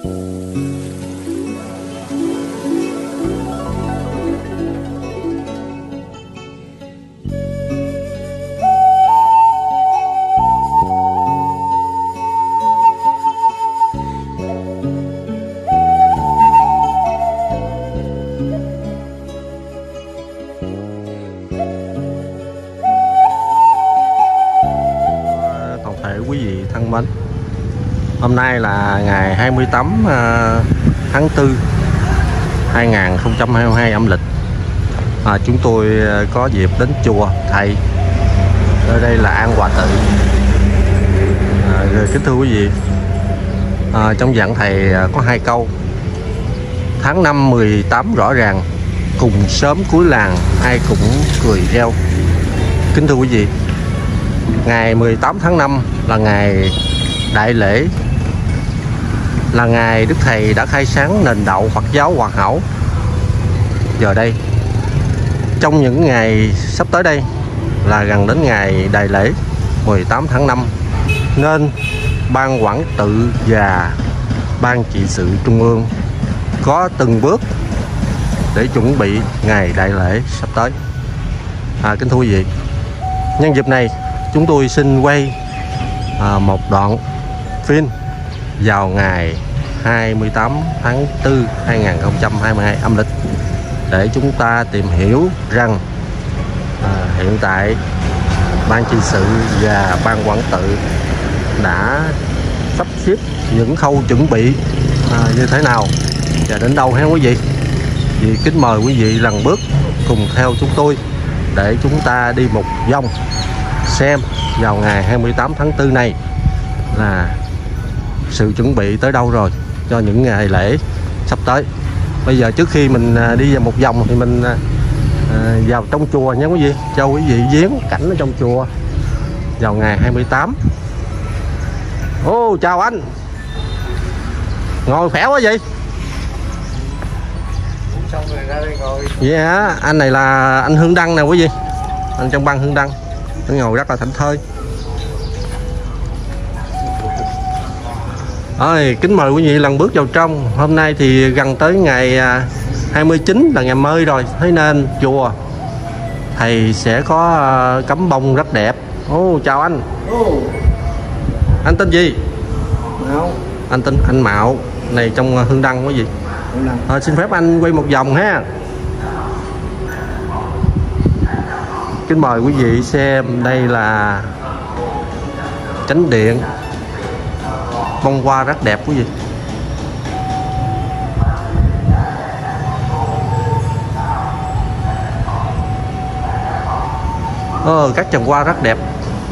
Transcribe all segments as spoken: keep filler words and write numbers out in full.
Quý vị thân mến, hôm nay là ngày hai mươi tám tháng tư hai nghìn không trăm hai mươi hai âm lịch. à, Chúng tôi có dịp đến chùa Thầy, ở đây là An Hòa Tự. à, Kính thưa quý vị, à, trong dạng Thầy có hai câu: tháng năm mười tám rõ ràng, cùng sớm cuối làng ai cũng cười reo. Kính thưa quý vị, ngày mười tám tháng năm là ngày đại lễ, là ngày Đức Thầy đã khai sáng nền đạo Phật giáo hoàn hảo. Giờ đây, trong những ngày sắp tới đây là gần đến ngày đại lễ mười tám tháng năm, nên Ban Quản Tự và Ban Trị sự Trung ương có từng bước để chuẩn bị ngày đại lễ sắp tới. à, Kính thưa quý vị, nhân dịp này chúng tôi xin quay à, một đoạn phim vào ngày hai mươi tám tháng tư hai nghìn không trăm hai mươi hai âm lịch để chúng ta tìm hiểu rằng à, hiện tại Ban Trị sự và Ban Quản Tự đã sắp xếp những khâu chuẩn bị à, như thế nào và đến đâu ha quý vị. Vì kính mời quý vị lần bước cùng theo chúng tôi để chúng ta đi một vòng xem vào ngày hai mươi tám tháng tư này là sự chuẩn bị tới đâu rồi cho những ngày lễ sắp tới. Bây giờ trước khi mình đi vào một vòng thì mình à, vào trong chùa nha quý vị, cho quý vị viếng cảnh ở trong chùa vào ngày hai mươi tám. Ô, chào anh, ngồi khỏe quá vậy. Xong rồi ra đây ngồi. Vậy hả? Anh này là anh Hương Đăng nè quý vị, anh trong ban Hương Đăng. Anh ngồi rất là thảnh thơi. Ơi, kính mời quý vị lần bước vào trong. Hôm nay thì gần tới ngày hai mươi chín là ngày mới rồi, thế nên chùa Thầy sẽ có cắm bông rất đẹp. Ô, chào anh. Ô. Anh tên gì? Mạo. Anh tên anh Mạo, này trong Hương Đăng quý vị. À, xin phép anh quay một vòng ha. Kính mời quý vị xem, đây là chánh điện, bông hoa rất đẹp quý vị. Ờ, các chàng hoa rất đẹp.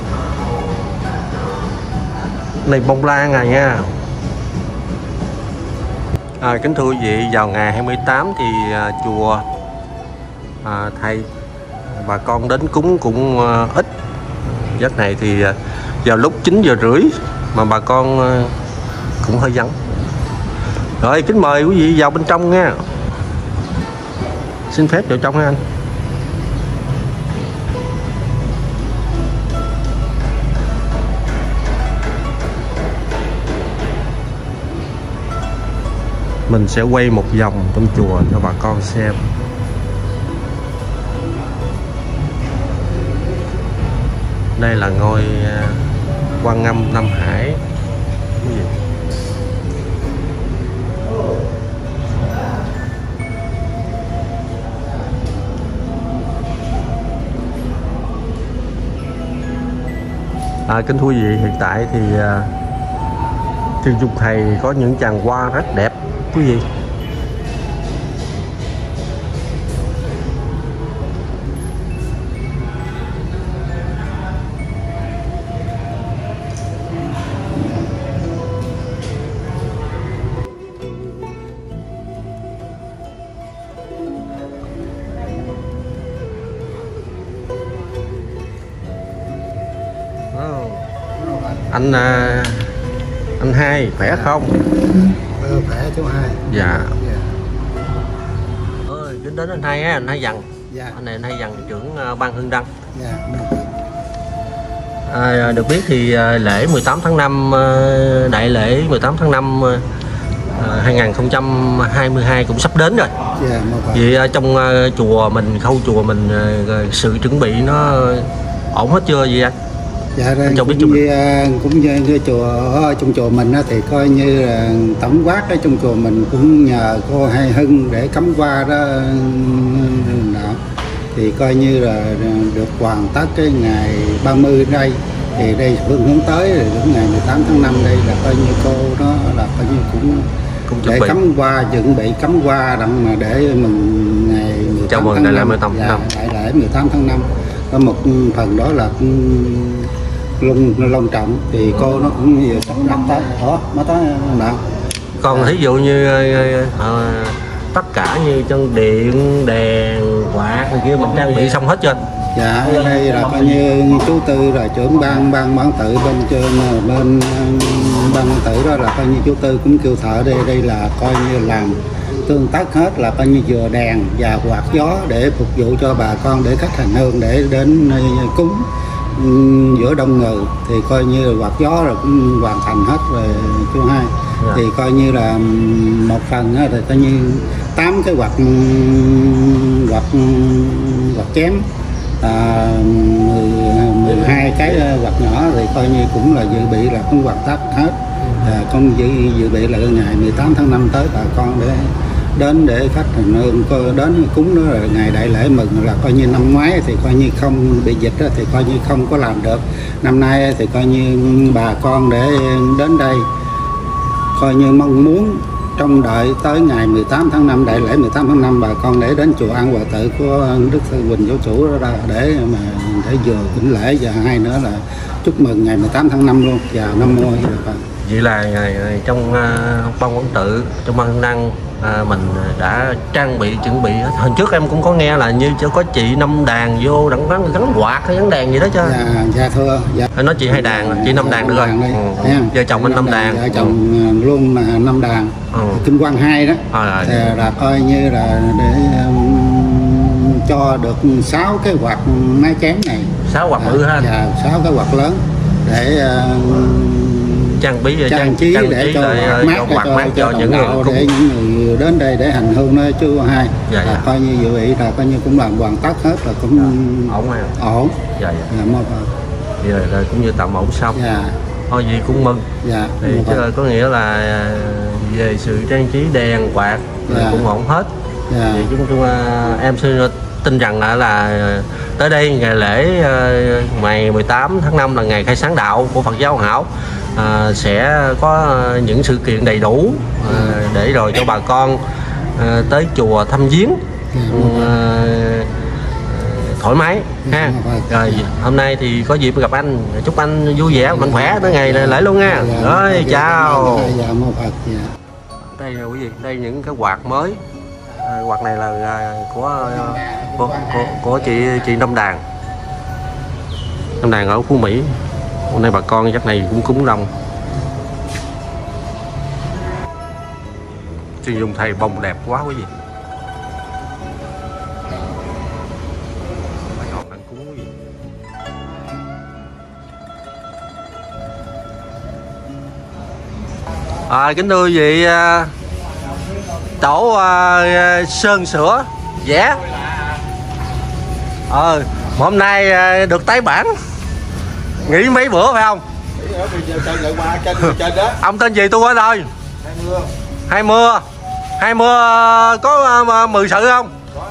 Này bông lan à nha. À, kính thưa quý vị, vào ngày hai mươi tám thì à, chùa à, Thầy bà con đến cúng cũng à, ít. Giấc này thì à, vào lúc chín giờ rưỡi mà bà con à, cũng hơi vắng. Rồi, kính mời quý vị vào bên trong nha. Xin phép vào trong ha anh. Mình sẽ quay một vòng trong chùa cho bà con xem. Đây là ngôi Quan Âm Nam Hải. À, kính thưa quý vị, hiện tại thì Thiên Dung Thầy có những chàng hoa rất đẹp quý vị. Anh anh Hai khỏe không? Ừ, khỏe chú Hai. Dạ. Dạ. Ơi, kính đến anh Hai á, anh Hai Dần. Dạ. Anh này anh Hai Dần, trưởng ban Hương Đăng. Dạ. À, được biết thì lễ mười tám tháng năm, đại lễ mười tám tháng năm à, hai không hai hai cũng sắp đến rồi. Dạ, một phần. Vậy uh, trong uh, chùa mình, khâu chùa mình uh, sự chuẩn bị nó ổn hết chưa vậy anh? Dạ đây Cho biết cũng chung như, cũng như, như chùa ở trong chùa mình á, thì coi như là tổng quát ở trong chùa mình cũng nhờ cô Hai Hưng để cắm hoa đó, đó thì coi như là được hoàn tất cái ngày ba mươi đây, thì đây phương hướng tới rồi đến ngày mười tám tháng năm đây là coi như cô đó là coi như cũng, cũng để cắm hoa, chuẩn bị cắm hoa đặng mà để mừng ngày mười tám tháng năm, mười tám tháng năm. Dạ, đại lễ mười tám tháng năm. Có một phần đó là long long trọng thì cô nó cũng nhiều đặt tới đó mới tới nào. Còn thí dụ như uh, tất cả như chân điện, đèn, quạt này kia mình trang bị xong hết chưa? Dạ đây là coi như chú Tư là trưởng ban ban bản tự bên trên bên ban bản tự đó là coi như chú Tư cũng kêu thợ đây đây là coi như làm tương tác hết, là coi như vừa đèn và quạt gió để phục vụ cho bà con để khách hành hương để đến cúng giữa đông người, thì coi như là quạt gió rồi cũng hoàn thành hết rồi chú Hai. Dạ. Thì coi như là một phần thì coi như tám cái quạt quạt quạt chém, à, mười hai cái quạt nhỏ thì coi như cũng là dự bị là cũng hoàn tất hết. À, con dự dự bị là ngày mười tám tháng năm tới bà con để đến để khách hành hương đến cúng đó, là ngày đại lễ mừng, là coi như năm ngoái thì coi như không bị dịch đó, thì coi như không có làm được. Năm nay thì coi như bà con để đến đây coi như mong muốn trong đợi tới ngày mười tám tháng năm, đại lễ mười tám tháng năm bà con để đến chùa An Hòa Tự của Đức Sư Huỳnh Giáo Chủ đó ra để mà để vừa kính lễ, và hai nữa là chúc mừng ngày mười tám tháng năm luôn. Và Nam Mô. Vậy là ngày trong uh, ban quản tự, trong ban năng uh, mình đã trang bị chuẩn bị. Hồi trước em cũng có nghe là như có chị năm đàn vô đặng gắn gắn quạt hay gắn đèn gì đó chứ? Dạ, dạ thưa. Dạ. Nói chị hai đàn, chị năm đàn được rồi. Ừ. Vợ chồng anh năm đàn. Vợ chồng ừ. luôn là năm đàn. Ừ. Kinh Quang hai đó. À, thì là coi như là để um, cho được sáu cái quạt mái chém này. Sáu quạt bự ha. Dạ, sáu cái quạt lớn để uh, trang bí trang, trang trí trang để trí cho quạt mát cho, cho, mát cho, cho những người để những người đến đây để hành hương đó chú Hai. Dạ, là dạ. Coi như dự bị là coi như cũng làm hoàn tất hết, là cũng dạ. Ổn hay ổn. Dạ, dạ. Dạ, mơ vậy là, là cũng như tạm ổn xong. Dạ. Thôi gì cũng mừng. Dạ. Thì chứ là có nghĩa là về sự trang trí đèn quạt dạ. cũng ổn hết. Dạ. Thì chúng tôi em xin tin rằng là, là tới đây ngày lễ ngày mười tám tháng năm là ngày khai sáng đạo của Phật giáo Hoàn Hảo. À, sẽ có những sự kiện đầy đủ à, để rồi cho bà con à, tới chùa thăm viếng à, thoải mái ha. Rồi hôm nay thì có dịp gặp anh, chúc anh vui vẻ mạnh khỏe tới ngày lễ luôn nha. Rồi chào. Đây là quý vị, đây những cái quạt mới. À, quạt này là của của, của, của chị chị Năm Đàn. Năm Đàn ở Phú Mỹ. Hôm nay bà con chắc này cũng cúng đông. Chuyên dùng thầy bông đẹp quá quý vị. À, kính thưa quý vị, tổ uh, sơn sửa vẽ ờ hôm nay uh, được tái bản. Nghỉ mấy bữa phải không? Ông tên gì tôi quên rồi. Hai mưa. Hai mưa có uh, mười sự không?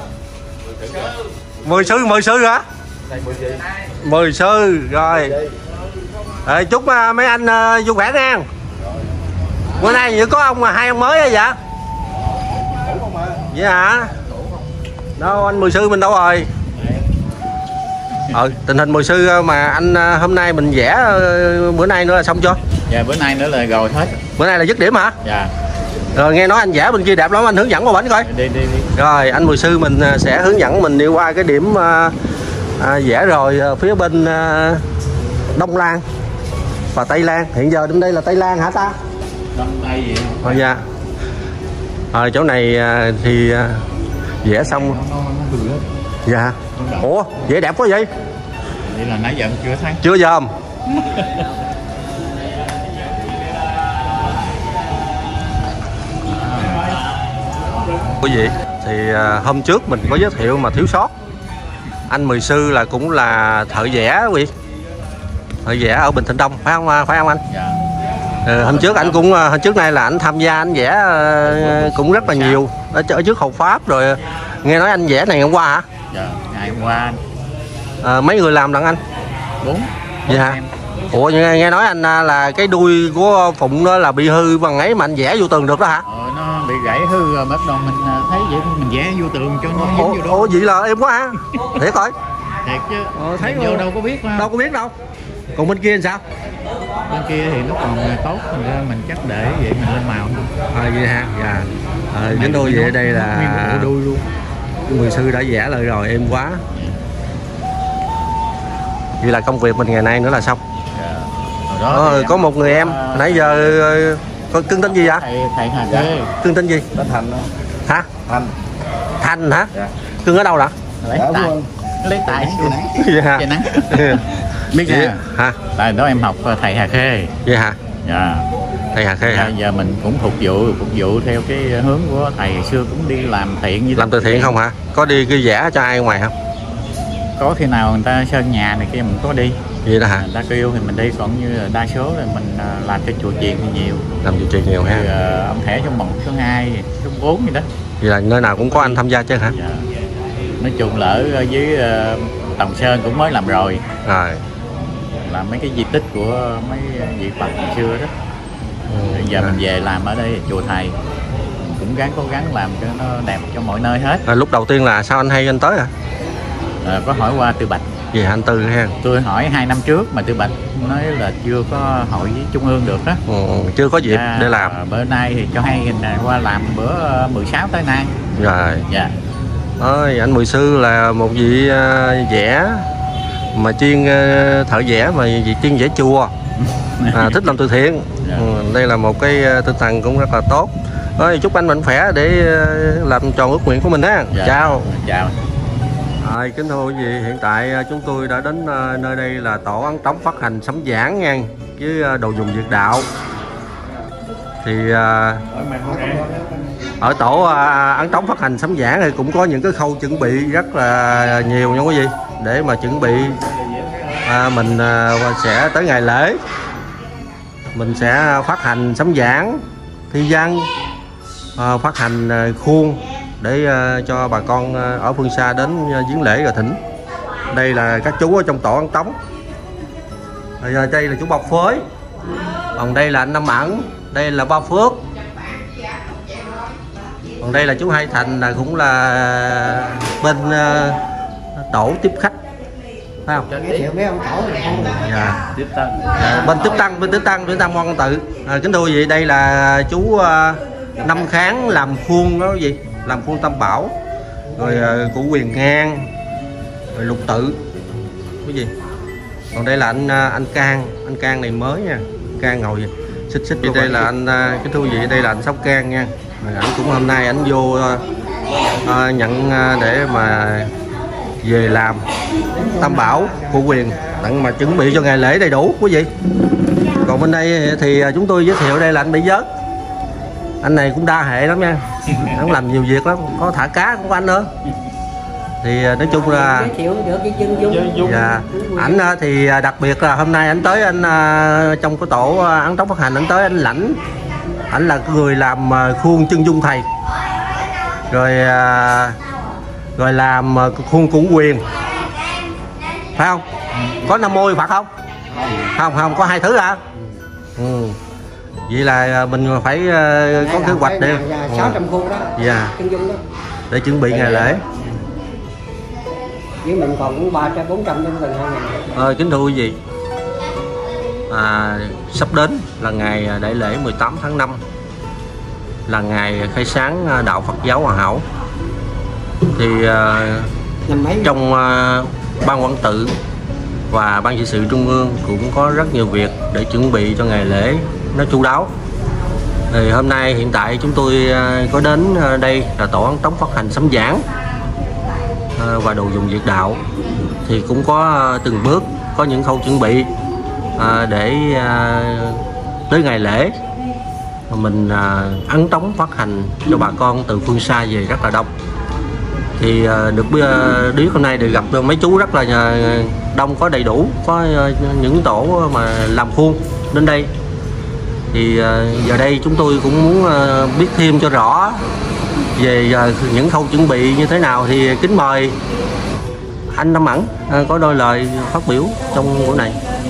Mười sư, mười sư hả? Mười sư rồi. À, chúc uh, mấy anh uh, vui khỏe nha. Bữa nay chỉ có ông mà hai ông mới vậy? Vậy hả? Đâu anh mười sư mình đâu rồi? Ờ, tình hình mười sư mà anh hôm nay mình vẽ bữa nay nữa là xong chưa? Dạ bữa nay nữa là rồi hết. Bữa nay là dứt điểm hả? Dạ. Rồi nghe nói anh vẽ bên kia đẹp lắm, anh hướng dẫn qua bển coi. Đi đi đi. Rồi anh mười sư mình sẽ hướng dẫn mình đi qua cái điểm à, vẽ rồi phía bên à, Đông Lan và Tây Lan. Hiện giờ đến đây là Tây Lan hả ta? Đông Tây gì? Rồi dạ. Rồi chỗ này thì vẽ xong. Dạ. Ủa vẽ đẹp quá vậy? Vậy là nãy giờ chưa thấy. Chưa dòm. quý vị. Thì à, hôm trước mình có giới thiệu mà thiếu sót, anh Mười Sư là cũng là thợ vẽ quý vị, thợ vẽ ở Bình Thạnh Đông, phải không phải không anh? Dạ. Ừ, hôm trước anh cũng hôm trước nay là anh tham gia anh vẽ uh, cũng rất là nhiều ở, ở trước Hậu Pháp rồi. Nghe nói anh vẽ này hôm qua hả? Dạ, ngày hôm qua. À, mấy người làm lận anh? Bốn. Vậy hả? Ủa nghe, nghe nói anh là cái đuôi của Phụng đó là bị hư bằng ấy mà anh vẽ vô tường được đó hả? Ờ, nó bị gãy hư rồi bắt đầu mình thấy vậy mình vẽ vô tường cho nó dính vô đó. Ủa vậy là em quá hả? Thiệt coi. Thiệt chứ. Ờ, thấy vô đâu có biết mà. Đâu có biết đâu. Còn bên kia làm sao? Bên kia thì nó còn tốt, mình ra mình chắc để vậy mình lên màu. À vậy hả? Dạ. À, cái đôi vậy đây là đuôi luôn. Mười Sư đã vẽ lại rồi, em quá. Vậy là công việc mình ngày nay nữa là xong. Dạ. Đó Ờ, có một người em à, nãy giờ có cưng tên gì vậy? Thầy thầy Hà Kê. Cưng tên gì? Tên Thành đó. Hả? Thành. Thành hả? Dạ. Cưng ở đâu đó? Lấy tài. Lấy tài xuống. Vậy hả? Trời nắng. Biết vậy, nha. hả? Tại đó em học thầy Hà Khê. Vậy hả? Dạ. Thầy Hà Khê dạ, hả? Giờ mình cũng phục vụ phục vụ theo cái hướng của thầy xưa, cũng đi làm thiện như làm từ thiện không hả? Có đi cái vẽ cho ai ngoài không? Có khi nào người ta sơn nhà này kia mình có đi. Vậy đó hả? Người ta kêu thì mình đi, còn như là đa số là mình làm cho chùa chiền thì nhiều. Làm chùa chiền nhiều ha. Thì, uh, ông thẻ số một, số hai, số bốn gì đó. Vậy là nơi nào cũng có anh tham gia chứ hả? Dạ. Nói chung là ở dưới uh, Tòng Sơn cũng mới làm rồi. Rồi. Làm mấy cái di tích của mấy vị Phật ngày xưa đó. Ừ. Bây giờ à. mình về làm ở đây chùa thầy, mình cũng gắng cố gắng làm cho nó đẹp cho mọi nơi hết. À, lúc đầu tiên là sao anh hay anh tới hả? À, có hỏi qua Tư Bạch. Gì hả anh Tư ha? Tôi hỏi hai năm trước mà Tư Bạch nói là chưa có hội với Trung ương được đó. Ừ, chưa có dịp à, để làm. Bữa nay thì cho hay hình qua làm bữa mười sáu tới nay. Rồi. Dạ. Ơi, anh Mười Sư là một vị uh, vẽ mà chuyên uh, thợ vẽ mà vị chuyên vẽ chùa. À, thích làm từ thiện. Dạ. Ừ, đây là một cái uh, tinh thần cũng rất là tốt. Ơi, chúc anh mạnh khỏe để uh, làm tròn ước nguyện của mình ha. Dạ. Chào. Chào. À, kính thưa quý vị, hiện tại chúng tôi đã đến uh, nơi đây là tổ Ấn Tống phát hành sấm giảng nha, với uh, đồ dùng Việt đạo. Thì uh, ở tổ uh, Ấn Tống phát hành sấm giảng thì cũng có những cái khâu chuẩn bị rất là nhiều nha quý vị, để mà chuẩn bị uh, mình uh, sẽ tới ngày lễ mình sẽ phát hành sấm giảng, thi văn, uh, phát hành uh, khuôn để uh, cho bà con uh, ở phương xa đến uh, viếng lễ rồi thỉnh. Đây là các chú ở trong tổ Ấn Tống. Rồi, đây là chú Bọc Phới, còn đây là anh Năm Ẩn, đây là Ba Phước, còn đây là chú Hai Thành, là cũng là bên uh, tổ tiếp khách, phải không? Dạ. Tiếp tân. À, bên tiếp tăng bên tiếp tăng bên tam quan tự. À, kính thưa quý vị, đây là chú uh, Năm Kháng làm khuôn đó quý vị, làm khuôn Tam Bảo, rồi uh, của Quyền Ngang, rồi Lục Tự quý vị. Còn đây là anh uh, anh Cang, anh Cang này mới nha, Cang ngồi vậy xích xích. Đây là anh uh, kính thưa quý vị, đây là anh Sóc Cang nha. Rồi, anh cũng hôm nay anh vô uh, uh, nhận uh, để mà về làm Tam Bảo của Quyền, tặng mà chuẩn bị cho ngày lễ đầy đủ quý vị. Còn bên đây thì chúng tôi giới thiệu đây là anh Bảy Vớt. Anh này cũng đa hệ lắm nha, hắn làm nhiều việc lắm, có thả cá cũng có anh nữa. Thì nói chung là giới thiệu được cái chân dung. Dạ. Ảnh thì đặc biệt là hôm nay anh tới, anh trong cái tổ Ấn Tống phát hành, anh tới anh lãnh, ảnh là người làm khuôn chân dung thầy, rồi rồi làm khuôn của Quyền, phải không? Có Nam Mô Phật không? Không, không, có hai thứ hả? Ừ. Vậy là mình phải uh, có kế hoạch để sáu trăm khuôn đó. Dạ. Chân dung đó. Để chuẩn bị ngày lễ. Với mình còn cũng ba trăm bốn trăm trong từng hai ngày. Ờ, kính thưa quý vị, à, sắp đến là ngày đại lễ mười tám tháng năm, là ngày khai sáng đạo Phật giáo Hòa Hảo. Thì uh, trong uh, ban quản tự và ban trị sự trung ương cũng có rất nhiều việc để chuẩn bị cho ngày lễ nó chu đáo. Thì hôm nay hiện tại chúng tôi uh, có đến uh, đây là tổ Ấn Tống phát hành sấm giảng uh, và đồ dùng Việt đạo. Thì cũng có uh, từng bước, có những khâu chuẩn bị uh, để uh, tới ngày lễ mình à, ấn tống phát hành cho bà con từ phương xa về rất là đông. Thì à, được biết hôm nay được gặp mấy chú rất là đông, có đầy đủ, có những tổ mà làm khuôn đến đây. Thì à, giờ đây chúng tôi cũng muốn à, biết thêm cho rõ về à, những khâu chuẩn bị như thế nào, thì kính mời anh Năm Ẩn à, có đôi lời phát biểu trong buổi này.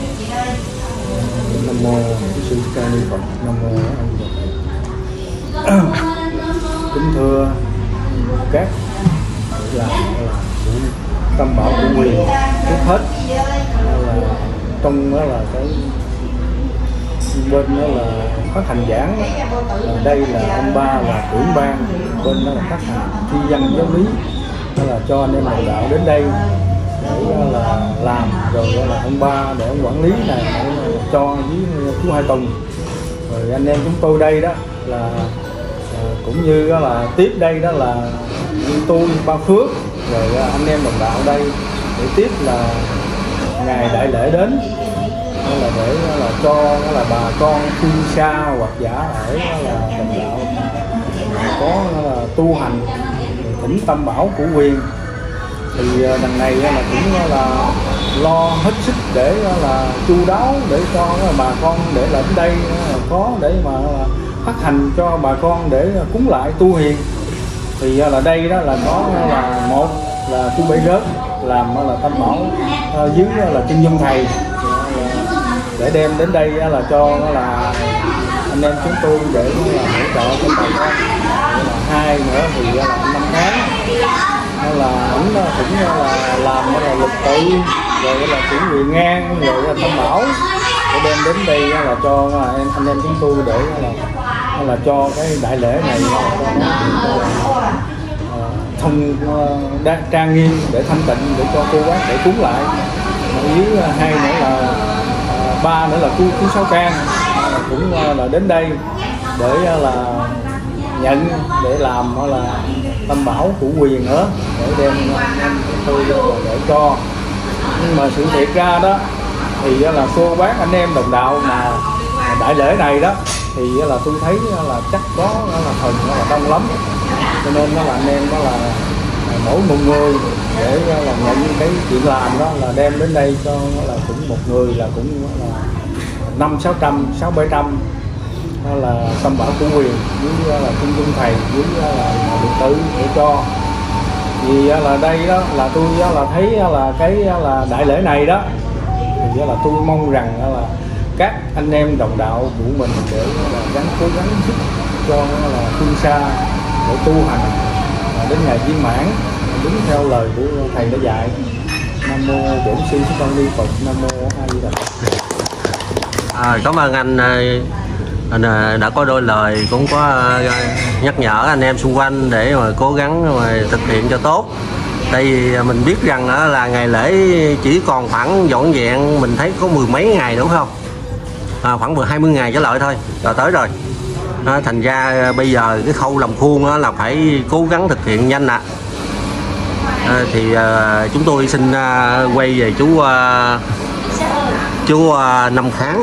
Nam mô Sư Ca Ni Phật. Nam mô A Di Đà Phật. Kính thưa các là, là tâm bảo của quyền, trước hết là trong đó là cái bên đó là phát hành giảng, là đây là ông ba là trưởng ban, bên đó là phát hành thi văn giáo lý, đó là cho anh em đồng đạo đến đây để là làm, rồi là ông ba để ông quản lý này để cho với chú Hai Tùng, rồi anh em chúng tôi đây đó là cũng như đó là tiếp đây đó là như tôi Ba Phước, rồi anh em đồng đạo đây để tiếp là ngày đại lễ đến, đó là để là cho đó là bà con phương xa hoặc giả ở là đồng đạo có là tu hành thỉnh tâm bảo của quyền. Thì đằng này là cũng là lo hết sức để là chu đáo để cho bà con để là đến đây có để mà phát hành cho bà con để cúng lại tu hiền. Thì là đây đó là có là một là chú Bảy Rớt làm là tâm bảo dưới là chân dung thầy để đem đến đây là cho là anh em chúng tôi để là hỗ trợ cho bà con. Hai nữa thì là năm tháng là ảnh cũng là làm là lịch tự, rồi là chuẩn bị ngang, rồi là tâm bảo để đem đến đây là cho anh, anh em chúng tôi để là là cho cái đại lễ này thông đa, trang nghiêm để thanh tịnh để cho cô bác để cúng lại. Với hai nữa là ba nữa là chú chú Sáu Can cũng là đến đây để là nhận để làm là tâm bảo của quyền nữa để đem anh tôi để cho. Nhưng mà sự thiệt ra đó thì là cô bác anh em đồng đạo mà đại lễ này đó thì là tôi thấy là chắc có là phần là đông lắm, cho nên là anh em đó là mỗi một người để là nhận cái chuyện làm đó là đem đến đây cho là cũng một người là cũng là năm sáu trăm sáu bảy trăm là tâm bảo của quyền với là trung dung thầy với là điện tử để cho. Vì là đây đó là tôi là thấy là cái là đại lễ này đó thì là tôi mong rằng là các anh em đồng đạo của mình để là gắng cố gắng giúp cho là phương xa để tu hành đến ngày viên mãn đúng theo lời của thầy đã dạy. Nam mô Bổn Sư Thích Ca Ni Phật. Nam mô A Di Đà Phật. À, cảm ơn anh, anh đã có đôi lời cũng có nhắc nhở anh em xung quanh để mà cố gắng mà thực hiện cho tốt. Tại vì mình biết rằng là ngày lễ chỉ còn khoảng dọn dẹn mình thấy có mười mấy ngày đúng không? À, khoảng mười hai mươi ngày trở lại thôi là tới rồi. À, thành ra bây giờ cái khâu làm khuôn là phải cố gắng thực hiện nhanh ạ. À. À, thì à, chúng tôi xin à, quay về chú à, chú à, Năm Kháng.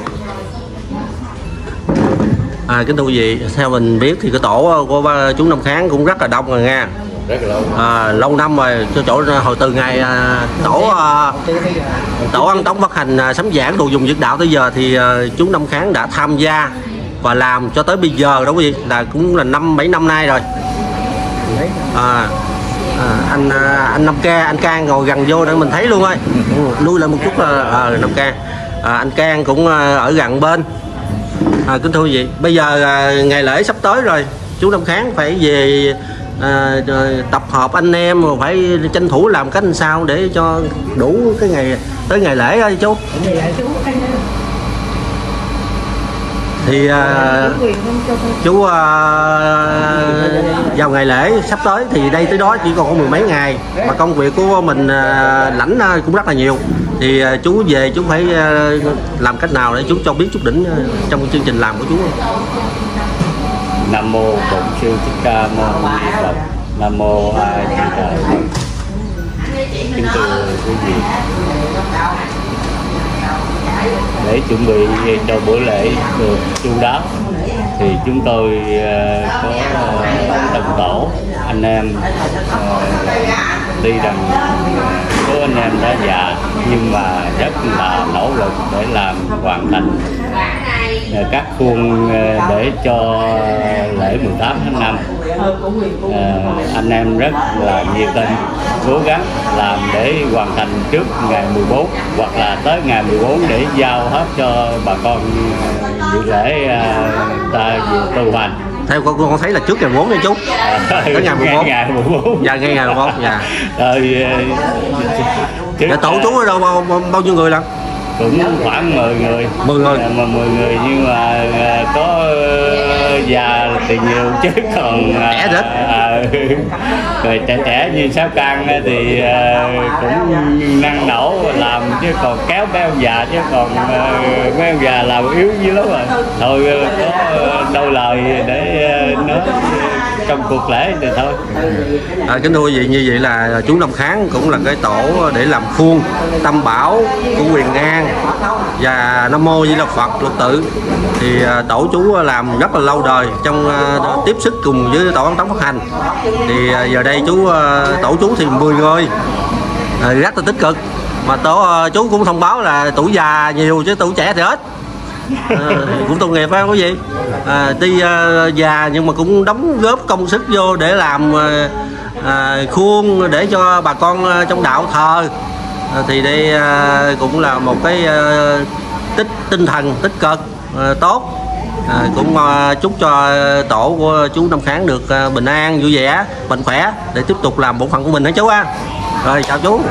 À, kính thưa quý vị, theo mình biết thì cái tổ của chú Năm Kháng cũng rất là đông rồi nha. Rất là lâu. À, lâu năm rồi, cho chỗ hồi từ ngày à, tổ à, tổ ăn tống phát hành à, sấm giảng đồ dùng dược đạo tới giờ thì à, chú Năm Kháng đã tham gia và làm cho tới bây giờ đó quý vị, là cũng là năm bảy năm nay rồi. À, à, anh anh Năm Ca, anh Can ngồi gần vô để mình thấy luôn ơi. Lui lại một chút là à, Năm Ca. À, anh Can cũng à, ở gần bên. À, kính thưa quý vị, bây giờ à, ngày lễ sắp tới rồi, chú Năm Kháng phải về à, tập hợp anh em, mà phải tranh thủ làm cách làm sao để cho đủ cái ngày tới ngày lễ ơi chú. Thì à, chú à, vào ngày lễ sắp tới thì đây tới đó chỉ còn có mười mấy ngày, mà công việc của mình à, lãnh à, cũng rất là nhiều. Thì à, chú về chú phải à, làm cách nào để chú cho biết chút đỉnh à, trong chương trình làm của chú không? Nam mô Bổn Sư Thích Ca Mâu Ni Phật. Nam mô A Di Đà Phật. Kính thưa quý vị, để chuẩn bị cho buổi lễ được chu đáo thì chúng tôi uh, có uh, đồng tổ anh em uh, đi rằng số anh em đã già nhưng mà rất là nỗ lực để làm hoàn thành uh, các khuôn uh, để cho lễ mười tám tháng năm. Uh, anh em rất là nhiệt tình, cố gắng làm để hoàn thành trước ngày mười bốn hoặc là tới ngày mười bốn để giao hết cho bà con dự lễ uh, ta tu hành. Theo con con thấy là trước ngày bốn nha chú. Tới ngày mười bốn. Ngày mười bốn. Dạ, ngay ngày mười bốn. Dạ. Rồi Dạ, tổ chú ở đâu bao, bao, bao nhiêu người lận? Cũng khoảng mười người. mười người. Mà mười người nhưng mà có già thì nhiều chứ còn trẻ rất. À, rồi trẻ trẻ như Sáu Căn thì cũng năng nổ làm chứ còn kéo mấy ông già chứ còn mấy ông già làm yếu dữ lắm rồi. Thôi có đôi lời để nói trong cuộc lễ thì thôi. À, kính thưa quý vị, như vậy là chú Năm Kháng cũng là cái tổ để làm khuôn Tam Bảo của Quyền An và Nam Mô Di Đà Phật Lục Tự. Thì tổ chú làm rất là lâu đời trong uh, tiếp sức cùng với tổ Ấn Tống Phát Hành. Thì uh, giờ đây chú uh, tổ chú thì mười người, uh, rất là tích cực. Mà tổ uh, chú cũng thông báo là tuổi già nhiều chứ tuổi trẻ thì ít. À, cũng tội nghiệp phải không quý vị? À, tuy uh, già nhưng mà cũng đóng góp công sức vô để làm uh, uh, khuôn để cho bà con uh, trong đạo thờ. À, thì đây uh, cũng là một cái uh, tích tinh thần tích cực uh, tốt. À, cũng uh, chúc cho tổ của chú Năm Kháng được uh, bình an vui vẻ mạnh khỏe để tiếp tục làm bổn phận của mình hả chú á. Rồi chào chú.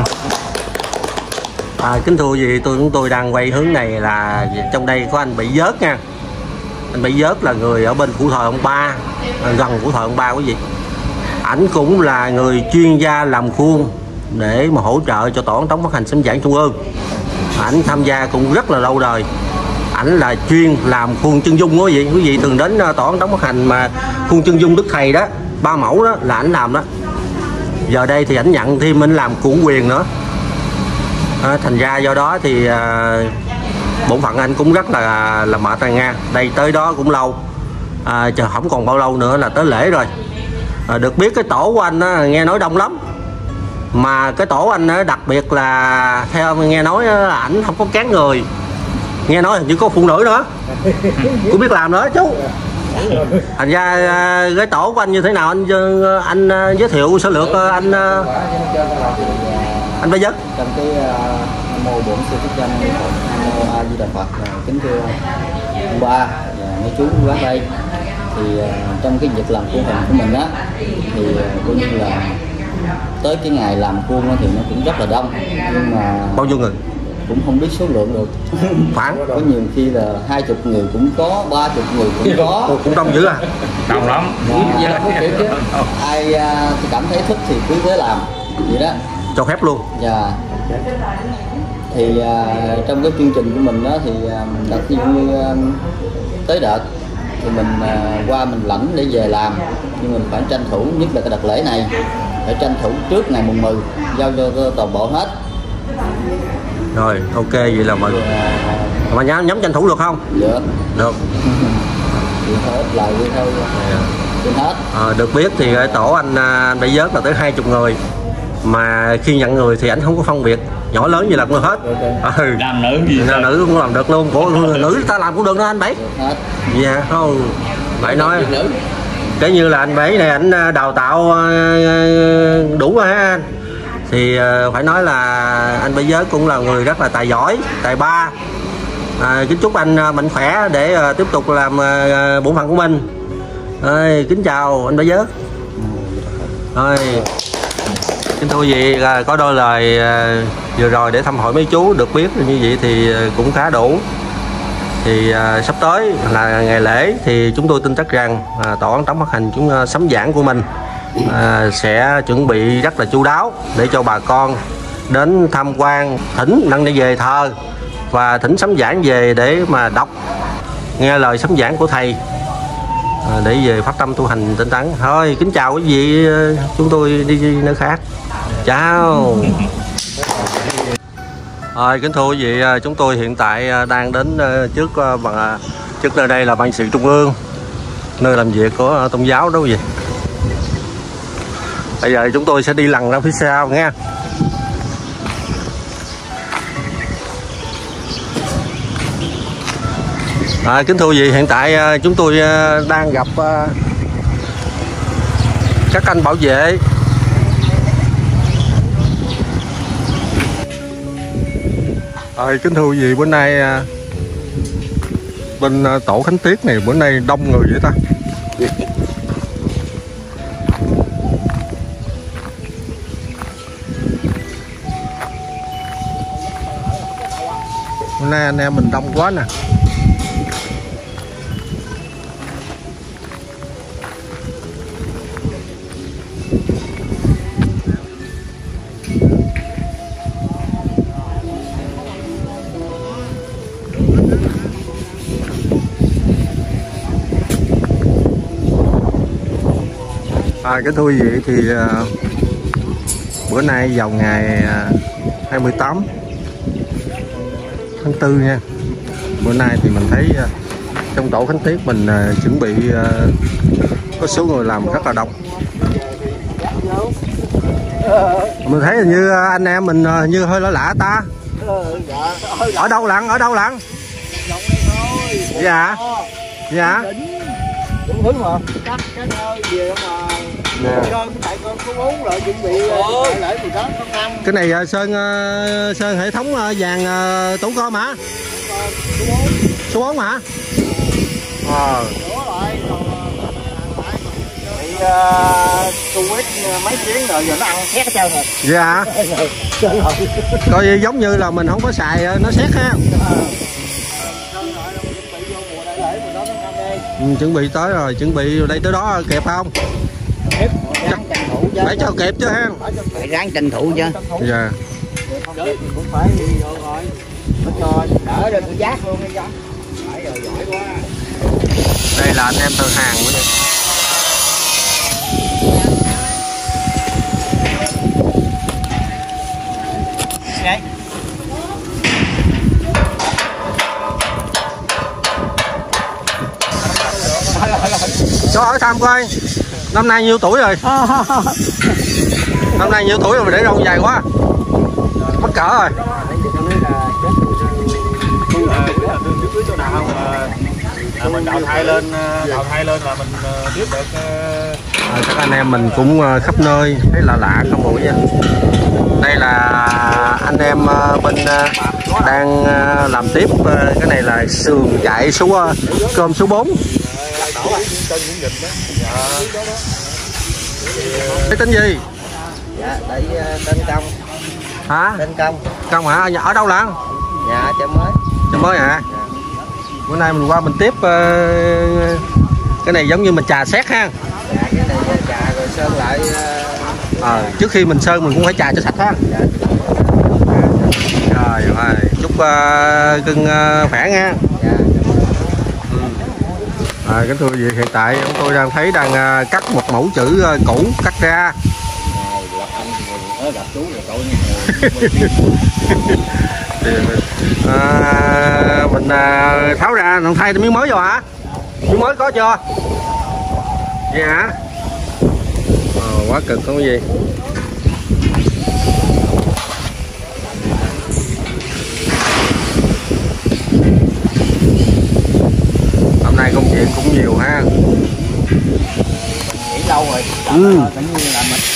À, kính thưa gì tôi chúng tôi đang quay hướng này là trong đây có anh Bảy Vớt nha. Anh Bảy Vớt là người ở bên Phủ Thờ ông Ba, gần Phủ Thờ ông Ba quý vị. Ảnh cũng là người chuyên gia làm khuôn để mà hỗ trợ cho tổ Ấn Tống Phát Hành Sấm Giảng Trung ương. Ảnh tham gia cũng rất là lâu đời. Ảnh là chuyên làm khuôn chân dung quý vị. Quý vị từng đến tổ Ấn Tống Phát Hành mà khuôn chân dung Đức Thầy đó, ba mẫu đó là ảnh làm đó. Giờ đây thì ảnh nhận thêm mình làm cụ quyền nữa. À, thành ra do đó thì à, bổn phận anh cũng rất là là mệt rồi nha. Đây tới đó cũng lâu, à, chờ không còn bao lâu nữa là tới lễ rồi. À, được biết cái tổ của anh á, nghe nói đông lắm. Mà cái tổ anh á, đặc biệt là theo nghe nói là ảnh không có kén người. Nghe nói hình như có phụ nữ nữa cũng biết làm nữa chú. Thành ra cái tổ của anh như thế nào anh anh giới thiệu sơ lược anh anh Bảy Vớt. Trong cái Nam Mô Bổn Sư Thích Ca Mâu Ni Phật, Nam Mô A Di Đà Phật, kính thưa ông ba và mấy chú bác đây, thì trong cái việc làm khuôn hình của mình á thì coi như là tới cái ngày làm khuôn thì nó cũng rất là đông, nhưng mà bao nhiêu người cũng không biết số lượng được. Khoảng có nhiều khi là hai chục người cũng có, ba chục người cũng có. Cũng đông dữ à? Đông lắm. Vậy là kiểu chứ ai uh, cảm thấy thích thì cứ thế làm vậy đó, cho phép luôn. Dạ. Thì uh, trong cái chương trình của mình đó thì uh, đặt ví dụ như uh, tới đợt thì mình uh, qua mình lãnh để về làm, nhưng mình phải tranh thủ, nhất là cái đợt lễ này phải tranh thủ trước ngày mùng mười giao cho toàn bộ hết. Rồi ok, vậy là mình mà nhóm nhóm tranh thủ được không? Được. Được. Thì hết lại vậy thôi. Trên hết. À, được biết thì cái tổ anh anh Bảy Vớt là tới hai chục người, mà khi nhận người thì ảnh không có phân biệt nhỏ lớn gì là cũng hết. Ừ. Nam nữ gì nam nữ cũng làm được luôn, của nữ ta làm cũng được đó anh Bảy. Hết. Dạ không phải nói cái như là anh Bảy này ảnh đào tạo đủ rồi ha. Thì phải nói là anh Bảy Vớt cũng là người rất là tài giỏi, tài ba. À, kính chúc anh mạnh khỏe để tiếp tục làm bổn phận của mình. À, kính chào anh Bảy Vớt. Rồi, kính thưa quý vị, có đôi lời vừa rồi để thăm hỏi mấy chú, được biết như vậy thì cũng khá đủ. Thì à, sắp tới là ngày lễ thì chúng tôi tin chắc rằng à, tổ Ấn Tống Phát Hành chúng à, sấm giảng của mình à, sẽ chuẩn bị rất là chu đáo để cho bà con đến tham quan, thỉnh nâng để về thờ và thỉnh sấm giảng về để mà đọc nghe lời sấm giảng của thầy à, để về phát tâm tu hành tinh tấn. Thôi kính chào quý vị, chúng tôi đi nơi khác. Chào. Rồi, kính thưa quý vị, chúng tôi hiện tại đang đến trước bằng Trước nơi đây là ban sự trung ương, nơi làm việc của tôn giáo đó quý vị. Bây giờ chúng tôi sẽ đi lần ra phía sau nha. À, kính thưa quý vị, hiện tại chúng tôi đang gặp các anh bảo vệ. À, kính thưa quý vị, bữa nay bên tổ Khánh Tiết này bữa nay đông người vậy ta. Bữa nay anh em mình đông quá nè. À, kính thưa quý vị, thì uh, bữa nay vào ngày uh, hai mươi tám tháng tư nha. Bữa nay thì mình thấy uh, trong tổ Khánh Tiết mình uh, chuẩn bị uh, có số người làm rất là đông. Mình thấy hình như uh, anh em mình uh, như hơi lạ lạ ta. Ở đâu lận, ở đâu lận? Dạ. Dạ. Đúng hướng mà. Cắt cái nơi về mà. Sơn tại con số bốn lại chuẩn bị lễ mười tám tháng năm. Cái này Sơn Sơn hệ thống vàng tủ com hả? Số bốn. Số bốn hả? Ờ. Bị Suez mấy tiếng rồi giờ nó ăn xét hết trơn rồi. Dạ. Coi giống như là mình không có xài nó xét ha. Ừ, chuẩn bị tới rồi, chuẩn bị đây tới đó kịp không? Kịp, ráng tranh thủ chứ. Phải cho kịp chứ ha. Phải ráng tranh thủ chứ. Dạ. Cũng phải rồi rồi. Nó cho đỡ được cái giác luôn cái phải rồi, giỏi quá. Đây là anh em từ hàng nữa. Đấy. Cho hỏi thăm coi năm nay nhiêu tuổi rồi? Năm nay nhiêu tuổi rồi mà để râu dài quá, mắc cỡ rồi. À, mình đào thai lên, đào thai lên là mình biết được. À, các anh em mình cũng khắp nơi thấy lạ lạ không mũi nha. Đây là anh em bên đang làm tiếp cái này là sườn chạy số cơm số bốn. Cái tên gì? Dạ, tại tên Công. Hả? Tên Công. Công hả? Ở đâu lận? Dạ, chợ mới. Chợ mới hả? Dạ. Bữa nay mình qua mình tiếp uh, cái này giống như mình trà xét ha. Dạ, cái này trà rồi sơn lại. Uh... À, trước khi mình sơn mình cũng phải trà cho sạch ha. Dạ. Rồi, rồi. Chúc uh, cưng uh, khỏe nha. Dạ. Ừ. À, kính thưa quý vị, hiện tại chúng tôi đang thấy đang uh, cắt một mẫu chữ uh, cũ cắt ra. Gặp chú rồi cậu à, mình à, tháo ra nó thay miếng mới vô hả? Miếng mới có chưa? Vậy hả? À, quá cực không cái gì. Hôm nay công việc cũng nhiều ha. nghỉ lâu rồi. Ừ. Tự nhiên là mình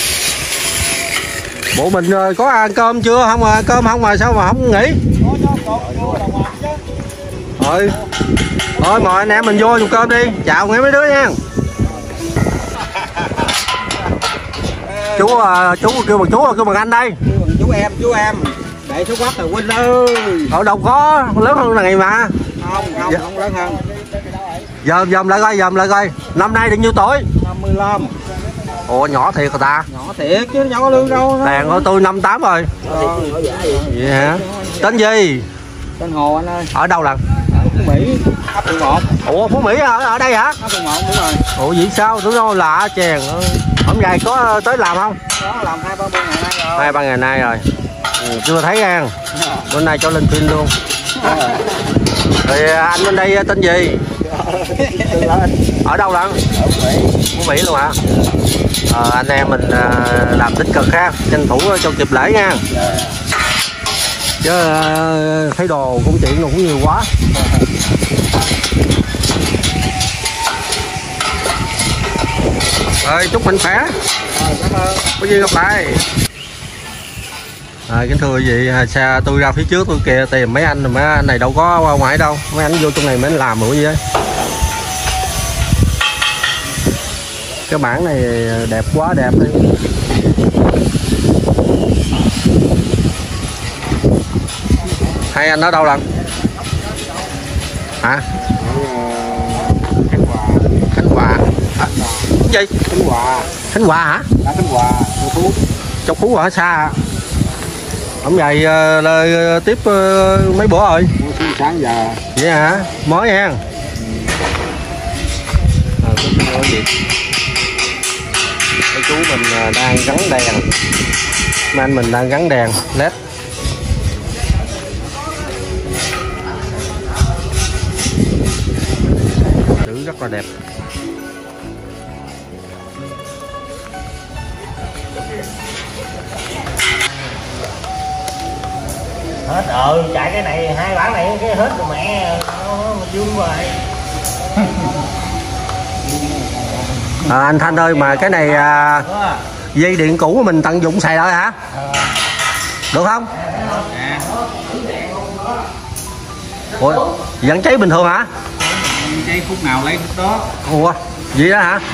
Bộ mình có ăn cơm chưa? Không à, cơm không mà sao mà không nghỉ? Rồi. Thôi mời anh em mình vô dùng cơm đi. Chào nghe mấy đứa nha. Chú à, chú kêu bằng chú kêu bằng anh đây. Kêu bằng chú em, chú em. Để số quát là Huynh ơi. Ở đâu có, lớn hơn là ngày mà. Không, không, dạ. Không lớn hơn. Dòm dòm lại coi, dòm lại coi. Năm nay được nhiêu tuổi? năm mươi lăm. Ủa nhỏ thiệt rồi ta. Nhỏ thiệt chứ nhỏ có lương đâu. Đàn của tôi năm tám rồi. Ờ. Vậy hả? Tên gì? Tên Hồ anh ơi. Ở đâu lần? Phú Mỹ, ấp Phú một. Ủa Phú Mỹ ở, ở đây hả? Ấp Phú một đúng rồi. Ủa vậy sao? Tôi đâu lạ chèn. Hôm nay có tới làm không? Đó làm hai ba ngày nay rồi. Hai ba ngày nay rồi. Ừ, chưa thấy ăn. Bữa nay cho lên phim luôn. Rồi anh bên đây tên gì? Ở đâu lận? Ở Mỹ. Ở Mỹ luôn hả? Ờ, anh em mình à, làm tích cực ha, tranh thủ cho kịp lễ nha. Chứ à, thấy đồ cũng chuyện nó cũng nhiều quá. Rồi chúc mạnh khỏe. Có gì gặp lại. À, kính thưa quý vị, xa tôi ra phía trước tôi kìa tìm mấy anh, mấy anh này đâu có qua ngoài đâu, mấy anh vô trong này mấy anh làm rồi gì đấy. Cái bản này đẹp quá đẹp đi. Hai anh ở đâu lần? Hả? Khánh Hòa. Khánh Hòa. À, cái gì? Khánh Hòa. Khánh Hòa hả? Ở Khánh Hòa, Châu Phú. Châu Phú ở xa hả? Ông vậy uh, tiếp uh, mấy bữa rồi. Sáng giờ. Vậy hả? Mới nha. À, cái gì? Cái chú mình uh, đang gắn đèn. Mấy anh mình đang gắn đèn led. Chữ rất là đẹp. Hết ờ chạy cái này hai bản này cái hết rồi mẹ nó dương rồi. À, anh Thanh ơi, mà cái này à, dây điện cũ của mình tận dụng xài lại hả? Được không? Ủa, vẫn cháy bình thường hả? Cháy phút nào lấy phút đó. Ủa, vậy đó hả?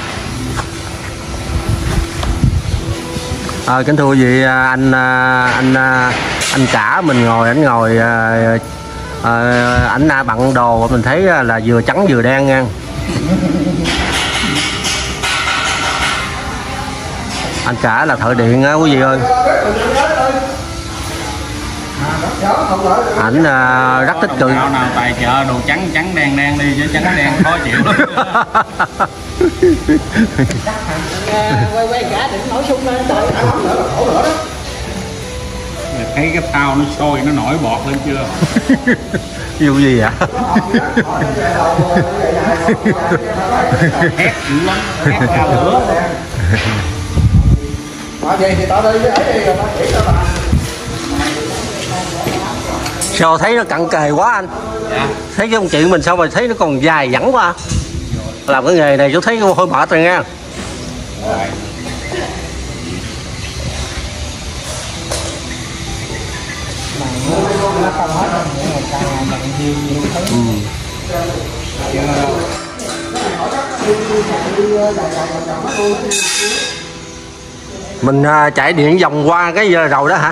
À, kính thưa quý vị, anh anh anh cả mình ngồi, ảnh ngồi à, ảnh bận đồ mình thấy là vừa trắng vừa đen nha. Anh cả là thợ điện á quý vị ơi. Ảnh à, rất tích cực. Nào nào tài trợ đồ trắng trắng đen đen đi chứ trắng đen khó chịu lắm. Quay quay cả đừng nổi sung lên trời ấm nữa khổ nữa đó. Thấy cái phao nó sôi nó nổi bọt lên chưa? Yêu gì vậy? Hét dữ lắm, hét cao lửa. Ở vậy thì tao đi với ấy đi rồi tao chỉ cho bà. Sao thấy nó cận kề quá anh? Dạ. Thấy cái công chuyện mình sao mà thấy nó còn dài dẳng quá. Làm cái nghề này chú thấy hơi mệt rồi nha. Ừ. Mình à, chạy điện vòng qua cái giờ rồi đó hả?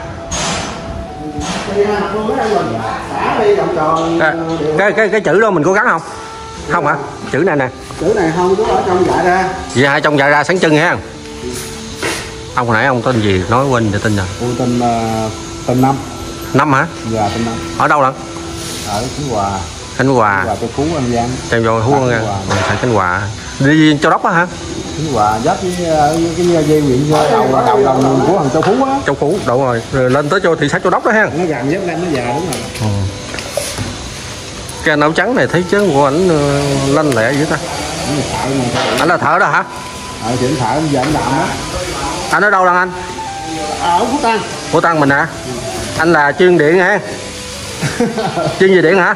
À, cái cái cái chữ đó mình có gắn không? Không hả? Chữ này nè. Chữ này không, chú ở trong dạ ra. Dạ hai trong dạ ra sáng trưng ha. Ông hồi nãy ông tên gì nói quên để tên rồi. Tôi tên uh, tên Năm. Năm hả? Dạ tên Năm. Ở đâu lận? Ở Khánh Hòa. Khánh Hòa. Hòa Châu Phú An Giang. Trong vô Phú An Giang. Khánh Hòa. Đi Châu Đốc á hả? Khánh Hòa giáp với cái dây huyện đầu đầu đầu của thằng Châu Phú á. Châu Phú đúng rồi. Rồi lên tới cho thị xã Châu Đốc đó ha. Nó gần giáp lên nó già đúng rồi. Ừ. Cái áo trắng này thấy chứ của ảnh lanh lẹ dữ ta. Anh là thợ đó hả? Ờ chuyện thợ giờ anh làm đó. Anh ở đâu đang anh? Ở Phú Tân. Phú Tân mình hả? Anh là chuyên điện hả? Chuyên về điện hả?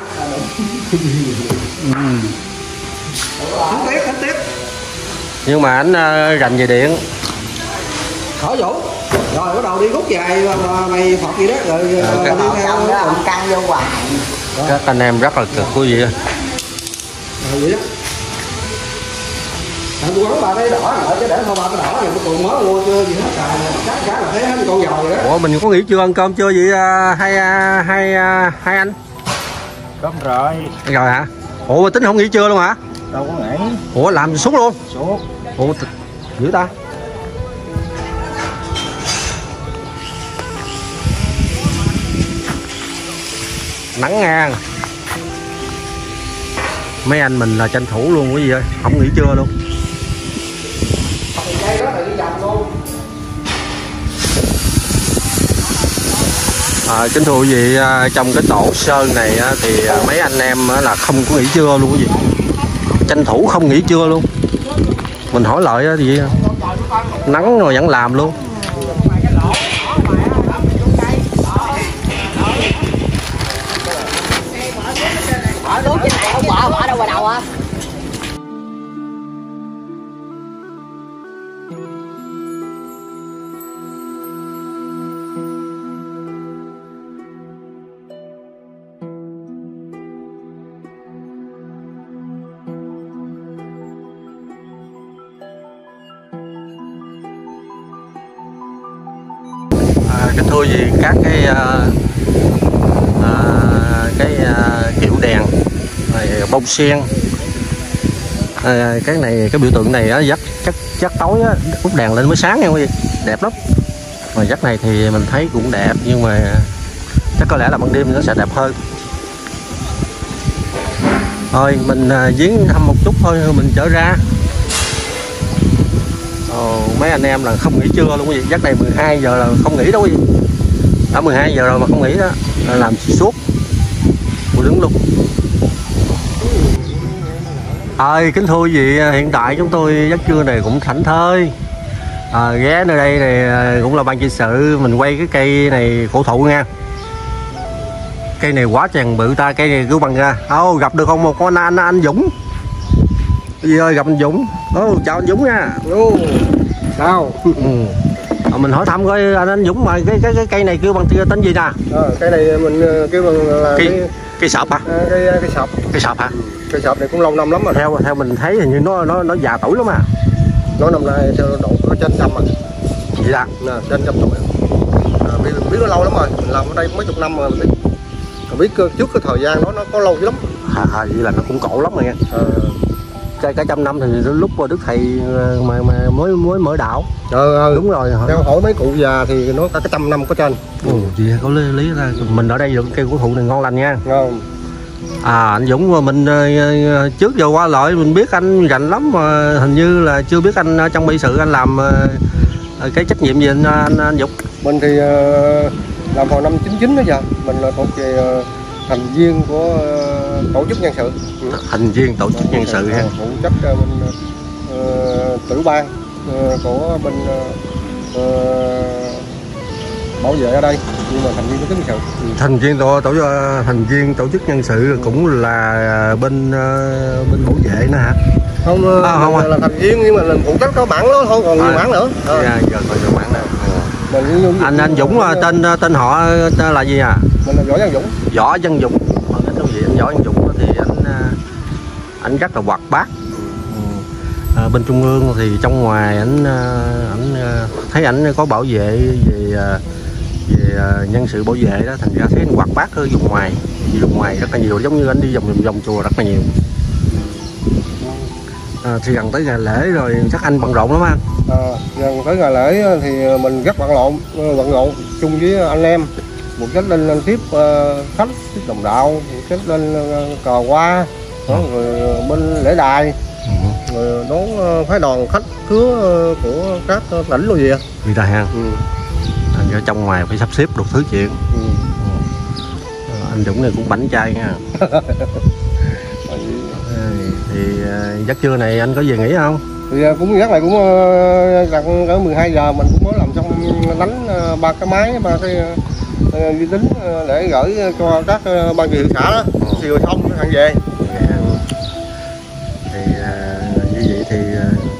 Ừ. Không tiếc, không tiếc. Nhưng mà anh uh, rành về điện. Khỏi vũ. Rồi bắt đầu đi rút dài mày phọt gì đó rồi đi theo đó ông căng vô hoài. Các anh em rất là cực quý vị. Rồi vậy đó. Tôi quấn bà cái đỏ lại chứ để thôi bà cái đỏ này tôi còn mới mua chưa gì hết trời, chắc chắn là thấy hết con dầu rồi đó. Ủa mình có nghỉ chưa, ăn cơm chưa vậy hai hai hai anh? Cơm rồi. Rồi hả? Ủa mà tính không nghỉ trưa luôn hả? Đâu có nghỉ. Ủa làm suốt luôn? Suốt. Ủa dữ ta. Nắng ngang. Mấy anh mình là tranh thủ luôn quý vị ơi, không nghỉ trưa luôn. À, kính thưa quý vị, trong cái tổ sơn này thì mấy anh em là không có nghỉ trưa luôn quý vị. tranh thủ không nghỉ trưa luôn. Mình hỏi lại á thì nắng rồi vẫn làm luôn. Bỏ nước trên này không bỏ, bỏ đâu vào đầu á. À, kính thưa gì các cái uh, uh, cái uh, kiểu đèn này, bông sen, à, cái này cái biểu tượng này á, dắt chắc chắc tối á, út đèn lên mới sáng nha quý vị, đẹp lắm. Mà dắt này thì mình thấy cũng đẹp nhưng mà chắc có lẽ là ban đêm nó sẽ đẹp hơn. Thôi mình uh, viếng thăm một chút thôi rồi mình trở ra. Ồ, mấy anh em là không nghỉ trưa luôn quý vị, dắt này mười hai giờ là không nghỉ đâu quý vị. Đã mười hai giờ rồi mà không nghỉ đó, là làm suốt buổi đứng luôn. Ơi kính thưa quý vị, hiện tại chúng tôi giấc trưa này cũng thảnh thơi, à, ghé nơi đây này cũng là ban trị sự mình quay cái cây này cổ thụ nha. Cây này quá chàng bự ta, cây này cứ bằng ra. Ô oh, gặp được không một con anh anh Dũng. Gì ơi, gặp anh Dũng. Ô oh, chào anh Dũng nha. Ô sao? Ừ. À, mình hỏi thăm coi anh anh Dũng mà cái cái cái cây này kêu bằng tên gì nè? Ờ, cây này mình kêu bằng là cây cái cây sọp hả? À, cây cây sọp. Cây sọp hả? Ừ. Cây sọp này cũng lâu năm lắm rồi. Theo theo mình thấy hình như nó nó nó già tuổi lắm à. Nó năm nay theo độ có trên trăm rồi. Vậy là nè, trên trăm tuổi. À, biết, biết nó lâu lắm rồi, mình làm ở đây mấy chục năm rồi mình biết. Mình biết trước cái thời gian đó nó có lâu dữ lắm. À, à, vậy là nó cũng cổ lắm rồi nha. Ờ. Cái cả trăm năm thì lúc Đức Thầy mà mà mới mới mở đạo. Ờ, ờ. Đúng rồi. Theo hỏi mấy cụ già thì nó cả cái trăm năm có trên. Ừ, gì có lý, lý ra mình ở đây được cây cổ thụ này ngon lành nha. Ngon. À anh Dũng mà mình trước giờ qua lại mình biết anh rành lắm mà hình như là chưa biết anh trong bị sự anh làm cái trách nhiệm gì anh anh, anh Dũng. Mình thì uh, làm hồi năm chín chín đó giờ, mình là thuộc về uh, thành viên của uh, tổ chức nhân sự. Ừ. Thành viên tổ chức nhân sự ha. Phụ trách uh, bên uh, tiểu ban uh, của bên uh, uh, bảo vệ ở đây, nhưng mà thành viên tổ chức nhân sự. Ừ. Thành viên tổ tổ thành viên tổ chức nhân sự ừ. cũng là bên uh, bên bảo vệ nữa hả? Không, à, không là, là thành viên nhưng mà mình phụ trách có mảng đó thôi, còn nhiều mảng nữa. À, dạ, giờ còn nhiều mảng nữa. Ừ. Mình, anh anh Dũng tên tên họ tên là gì à? Mình là Võ Văn Dũng. Võ Văn Dũng. Ở cái gì anh Võ Văn Dũng thì anh anh rất là hoạt bát. À, bên trung ương thì trong ngoài ảnh ảnh thấy ảnh có bảo vệ về về nhân sự bảo vệ đó, thành ra thấy anh hoạt bát hơn vùng ngoài, vùng ngoài rất là nhiều, giống như anh đi vòng vòng, vòng chùa rất là nhiều. À, thì gần tới ngày lễ rồi chắc anh bận rộn lắm anh. À, gần tới ngày lễ thì mình rất bận rộn, bận rộn chung với anh em. Một cách lên lên tiếp uh, khách, tiếp đồng đạo, một cách lên uh, cờ hoa, ừ. rồi bên lễ đài, ừ. rồi đón uh, phái đoàn khách khứa uh, của các uh, tỉnh luôn gì à. Vì ta ha. Ừ. Anh ở trong ngoài phải sắp xếp đủ thứ chuyện. Ừ. Ừ. Anh Dũng này cũng bảnh trai nha. Thì uh, giấc trưa này anh có về nghỉ không? Thì uh, cũng giấc này cũng uh, gần cỡ mười hai giờ mình cũng mới làm xong đánh uh, ba cái máy, ba cái uh, vi tính uh, để gửi cho các uh, ban chỉ huy xã đó, thì rồi xong hẳn về. Yeah. Thì uh, như vậy thì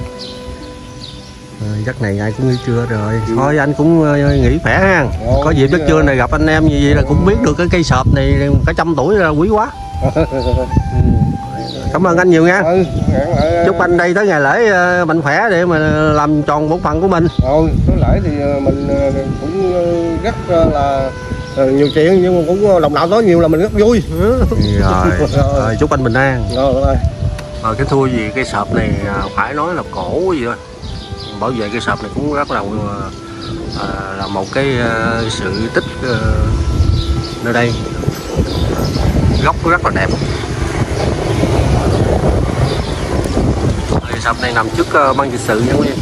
uh, giấc này ai cũng nghỉ trưa rồi. Ừ. Thôi anh cũng uh, nghỉ khỏe ha. Ồ, có dịp giấc trưa này gặp anh em như vậy là cũng biết được cái cây sọp này cả trăm tuổi là quý quá. Ừ. Cảm ơn anh nhiều nha. Ừ, chúc anh đây tới ngày lễ mạnh khỏe để mà làm tròn bổn phận của mình. Ừ, tới lễ thì mình cũng rất là nhiều chuyện nhưng mà cũng đồng đạo nói nhiều là mình rất vui. Rồi, rồi chúc anh bình an. Rồi, rồi. Rồi cái thua gì cái sọp này phải nói là cổ gì thôi. Bảo vệ cái sọp này cũng rất là là một cái sự tích nơi đây. Gốc rất là đẹp. Sọp này nằm trước uh, ban trị sự nha quý vị.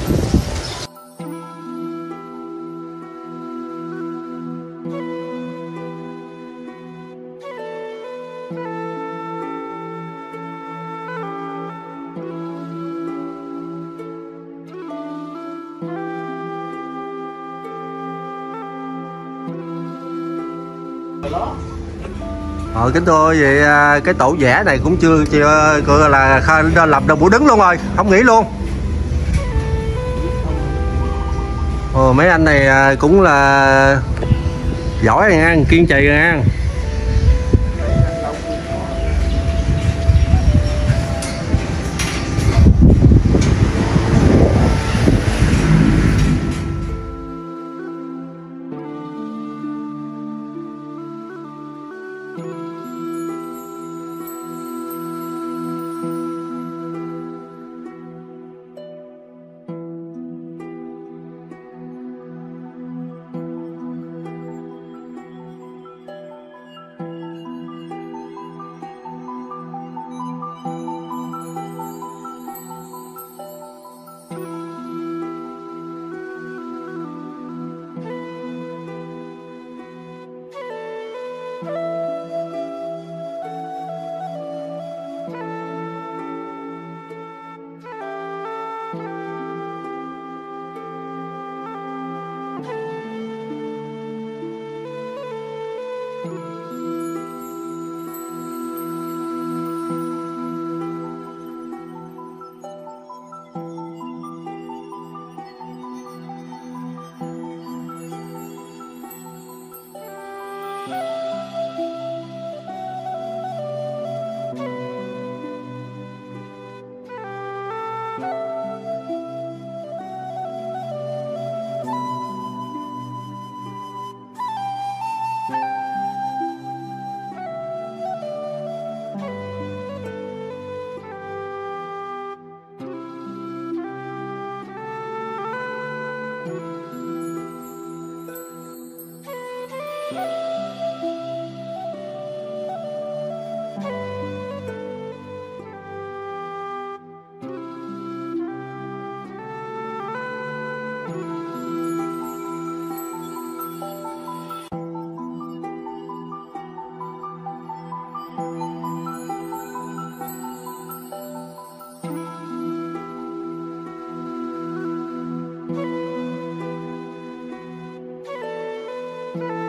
Ờ, kính thưa vậy cái tổ vẽ này cũng chưa chưa gọi là lập được buổi đứng luôn rồi, không nghỉ luôn. Ờ, mấy anh này cũng là giỏi rồi nha, kiên trì rồi nha. Thank you.